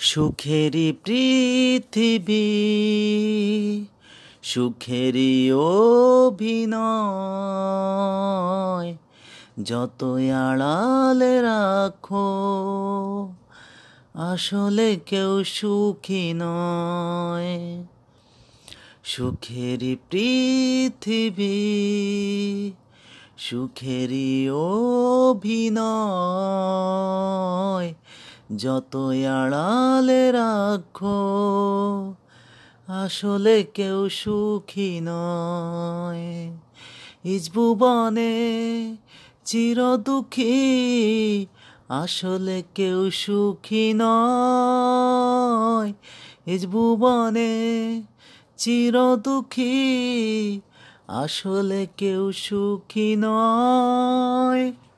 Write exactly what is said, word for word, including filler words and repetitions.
সুখেরি পৃথিবী, সুখেরি অভিনয়, যতই আড়ালে রাখো আসলে কেউ সুখী নয়। সুখেরি পৃথিবী, সুখেরি অভিনয়, যতই আড়ালে রাখো আসলে কেউ সুখী নয়। ইস ভুবনে চির দুঃখী আসলে কেউ সুখী নয়। ইস ভুবনে চির দুঃখী আসলে কেউ সুখী নয়।